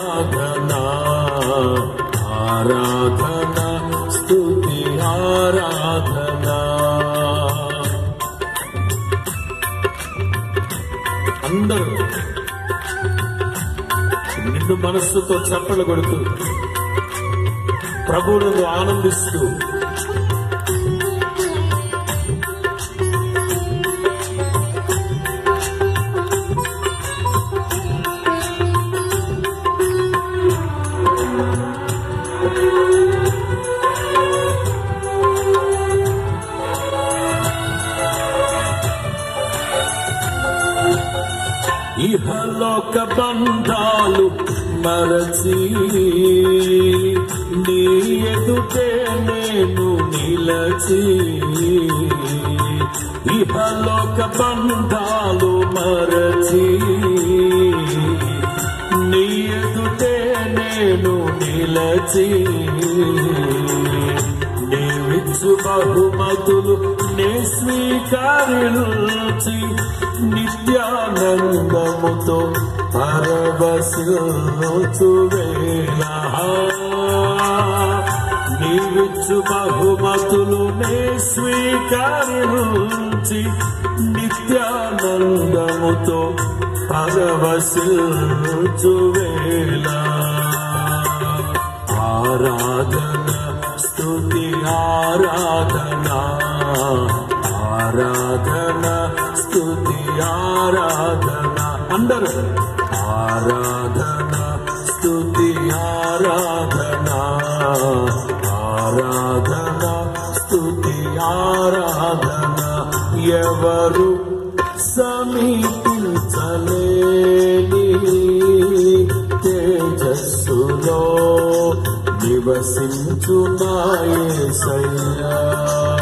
ఆరాధన స్తుతి ఆరాధన. అందరూ నిండు మనస్సుతో చప్పట్లు కొడుతూ ప్రభువును ఆనందిస్తూ ఇహలోక బంధాలు మరచి నీ ఎదుటే నేను నిలచి, ఇహలోక బంధాలు మరచి నీ ఎదుటే నేను నిలచి, నీవిచ్చు బహుమతులు నే స్వీకరించి నిత్యానందముతో పరవశించు వేళ, నీవిచ్చు బహుమతులు నే స్వీకరించి నిత్యానందముతో పరవశించు వేళ. ఆరాధన స్తుతి ఆరాధన, ఆరాధన స్తుతి ఆరాధన. అందరూ ఆరాధన స్తుతి ఆరాధన, ఆరాధన స్తుతి ఆరాధన. ఎవరు సమీపించలేని తేజస్సులో నివసించు నా యేసయ్యా.